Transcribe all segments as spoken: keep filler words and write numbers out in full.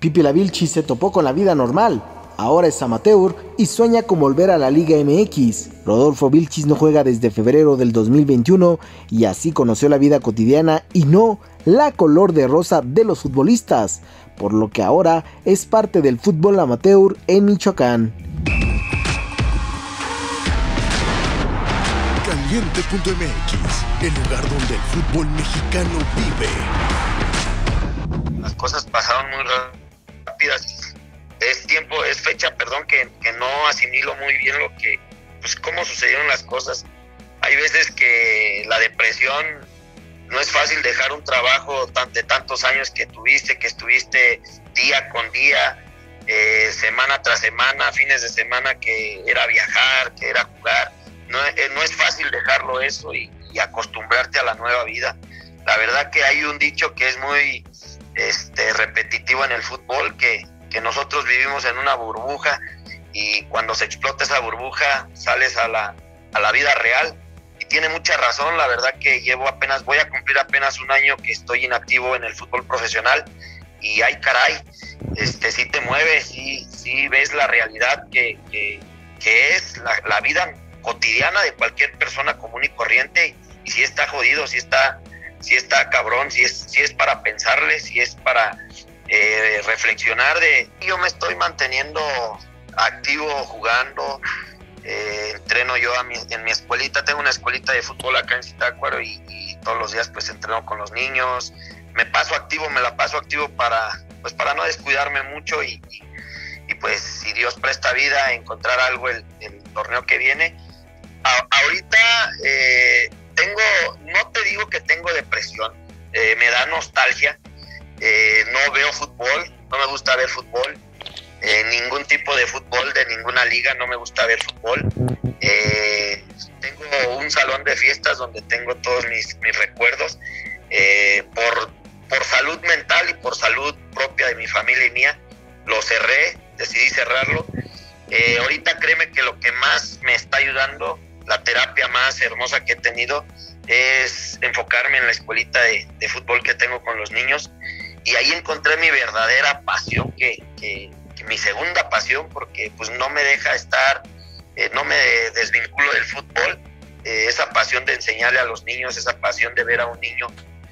Pipi la Vilchis se topó con la vida normal. Ahora es amateur y sueña con volver a la Liga M X. Rodolfo Vilchis no juega desde febrero del dos mil veintiuno y así conoció la vida cotidiana y no la color de rosa de los futbolistas, por lo que ahora es parte del fútbol amateur en Michoacán. Caliente punto M X, el lugar donde el fútbol mexicano vive. Las cosas pasaron muy rápidas. Es tiempo, es fecha, perdón, que, que no asimilo muy bien lo que, pues cómo sucedieron las cosas. Hay veces que la depresión, no es fácil dejar un trabajo de tantos años que tuviste, que estuviste día con día, eh, semana tras semana, fines de semana, que era viajar, que era jugar. No, eh, no es fácil dejarlo eso y, y acostumbrarte a la nueva vida. La verdad que hay un dicho que es muy este, repetitivo en el fútbol, que que nosotros vivimos en una burbuja y cuando se explota esa burbuja sales a la, a la vida real, y tiene mucha razón. La verdad que llevo apenas, voy a cumplir apenas un año que estoy inactivo en el fútbol profesional y ay caray, este, sí te mueves, sí, sí ves la realidad que, que, que es la, la vida cotidiana de cualquier persona común y corriente, y si está jodido, si está, si está cabrón, si es, si es para pensarle, si es para Eh, reflexionar de... Yo me estoy manteniendo activo jugando, eh, entreno yo a mi, en mi escuelita, tengo una escuelita de fútbol acá en Zitácuaro y, y todos los días pues entreno con los niños, me paso activo, me la paso activo para, pues, para no descuidarme mucho y, y, y pues si Dios presta vida, encontrar algo el, el torneo que viene. A, ahorita eh, tengo, no te digo que tengo depresión, eh, me da nostalgia. Eh, no veo fútbol, no me gusta ver fútbol, eh, ningún tipo de fútbol de ninguna liga, no me gusta ver fútbol. Eh, tengo un salón de fiestas donde tengo todos mis, mis recuerdos, eh, por, por salud mental y por salud propia de mi familia y mía, lo cerré, decidí cerrarlo. Eh, ahorita créeme que lo que más me está ayudando, la terapia más hermosa que he tenido, es enfocarme en la escuelita de, de fútbol que tengo con los niños. Y ahí encontré mi verdadera pasión, que, que, que mi segunda pasión, porque pues no me deja estar, eh, no me desvinculo del fútbol, eh, esa pasión de enseñarle a los niños, esa pasión de ver a un niño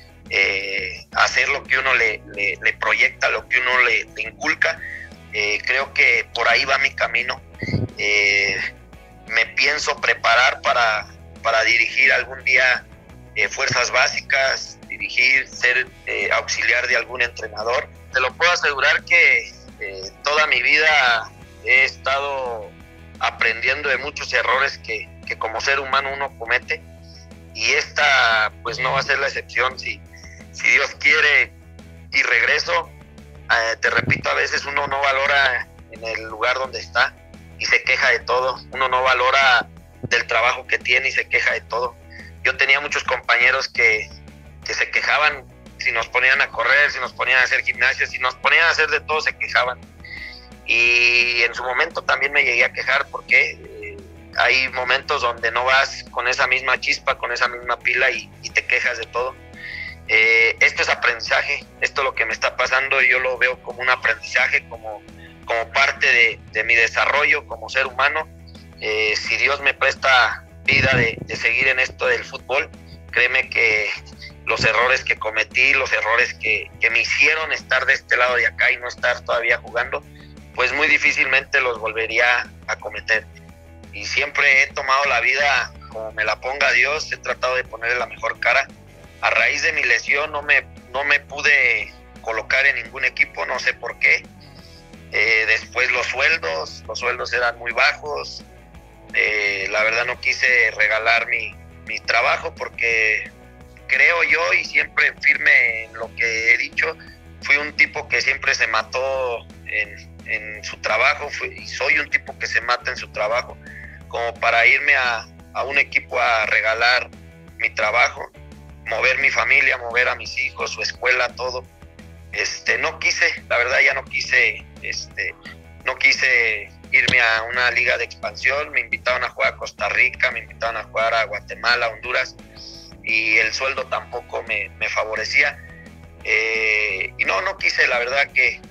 eh, hacer lo que uno le, le, le proyecta, lo que uno le, le inculca, eh, creo que por ahí va mi camino. Eh, me pienso preparar para, para dirigir algún día eh, fuerzas básicas, dirigir, ser eh, auxiliar de algún entrenador. Te lo puedo asegurar que eh, toda mi vida he estado aprendiendo de muchos errores que, que como ser humano uno comete, y esta pues no va a ser la excepción. Si, si Dios quiere y regreso, eh, te repito, a veces uno no valora en el lugar donde está y se queja de todo, uno no valora del trabajo que tiene y se queja de todo. Yo tenía muchos compañeros que que se quejaban, si nos ponían a correr, si nos ponían a hacer gimnasia, si nos ponían a hacer de todo, se quejaban. Y en su momento también me llegué a quejar, porque eh, hay momentos donde no vas con esa misma chispa, con esa misma pila y, y te quejas de todo. Eh, esto es aprendizaje, esto es lo que me está pasando y yo lo veo como un aprendizaje, como, como parte de, de mi desarrollo como ser humano. Eh, si Dios me presta vida de, de seguir en esto del fútbol, créeme que los errores que cometí, los errores que, que me hicieron estar de este lado de acá y no estar todavía jugando, pues muy difícilmente los volvería a cometer. Y siempre he tomado la vida como me la ponga Dios, he tratado de ponerle la mejor cara. A raíz de mi lesión no me, no me pude colocar en ningún equipo, no sé por qué. Eh, después los sueldos, los sueldos eran muy bajos. Eh, la verdad no quise regalar mi, mi trabajo, porque creo yo, y siempre firme en lo que he dicho, fui un tipo que siempre se mató en, en su trabajo, fui, y soy un tipo que se mata en su trabajo, como para irme a, a un equipo a regalar mi trabajo, mover mi familia, mover a mis hijos, su escuela, todo. Este, no quise, la verdad ya no quise, este, no quise irme a una liga de expansión. Me invitaron a jugar a Costa Rica, me invitaron a jugar a Guatemala, Honduras, y el sueldo tampoco me, me favorecía. Eh, y no, no quise, la verdad que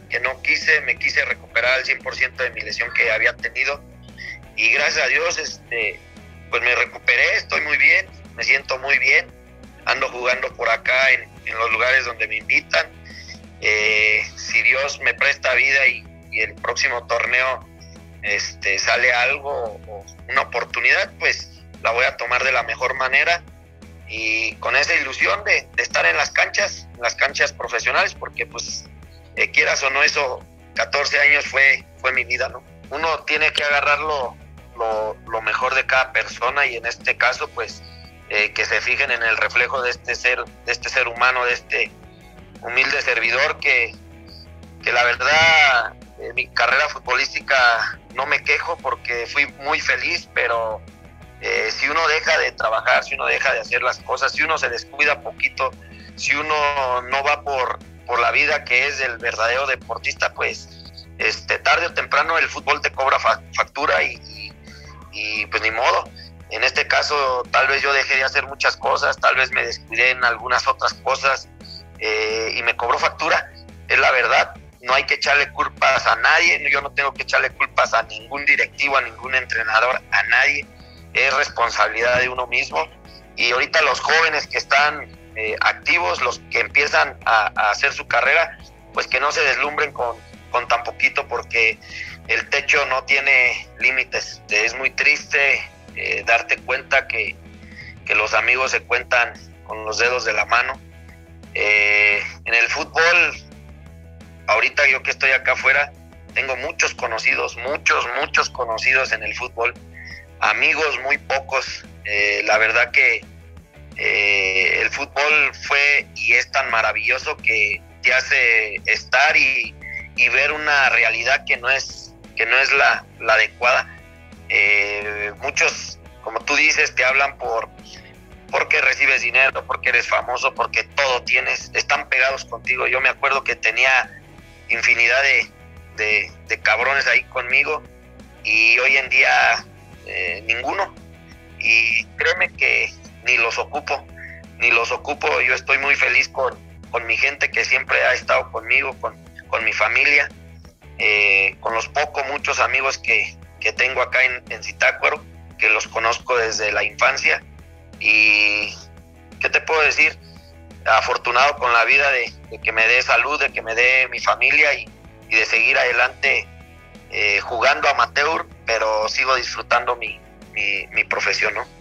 que no quise, me quise recuperar al cien por ciento de mi lesión que había tenido, y gracias a Dios este, pues me recuperé, estoy muy bien, me siento muy bien, ando jugando por acá en, en los lugares donde me invitan. Eh, si Dios me presta vida y, y el próximo torneo este, sale algo o una oportunidad, pues la voy a tomar de la mejor manera y con esa ilusión de, de estar en las canchas, en las canchas profesionales, porque pues eh, quieras o no, eso, catorce años fue, fue mi vida, ¿no? Uno tiene que agarrar lo, lo, lo mejor de cada persona, y en este caso pues eh, que se fijen en el reflejo de este ser, de este ser humano, de este humilde servidor que, que la verdad en mi carrera futbolística no me quejo porque fui muy feliz, pero eh, si uno deja de trabajar, si uno deja de hacer las cosas, si uno se descuida poquito, si uno no va por, por la vida que es el verdadero deportista, pues este, tarde o temprano el fútbol te cobra fa- factura y, y, y pues ni modo. En este caso tal vez yo dejé de hacer muchas cosas, tal vez me descuidé en algunas otras cosas eh, y me cobró factura, es la verdad. No hay que echarle culpas a nadie, yo no tengo que echarle culpas a ningún directivo, a ningún entrenador, a nadie. Es responsabilidad de uno mismo. Y ahorita los jóvenes que están eh, activos, los que empiezan a, a hacer su carrera, pues que no se deslumbren con, con tan poquito, porque el techo no tiene límites. Es muy triste eh, darte cuenta que, que los amigos se cuentan con los dedos de la mano. Eh, en el fútbol, ahorita yo que estoy acá afuera, tengo muchos conocidos, muchos, muchos conocidos en el fútbol, amigos muy pocos. Eh, la verdad que eh, el fútbol fue y es tan maravilloso que te hace estar y, y ver una realidad que no es, que no es la, la adecuada. Eh, muchos, como tú dices, te hablan por porque recibes dinero, porque eres famoso, porque todo tienes, están pegados contigo. Yo me acuerdo que tenía infinidad de, de, de cabrones ahí conmigo y hoy en día eh, ninguno, y créeme que ni los ocupo, ni los ocupo. Yo estoy muy feliz con, con mi gente que siempre ha estado conmigo, con, con mi familia, eh, con los pocos, muchos amigos que, que tengo acá en, en Zitácuaro, que los conozco desde la infancia. Y ¿qué te puedo decir? Afortunado con la vida de, de que me dé salud, de que me dé mi familia y, y de seguir adelante eh, jugando amateur, pero sigo disfrutando mi, mi, mi profesión, ¿no?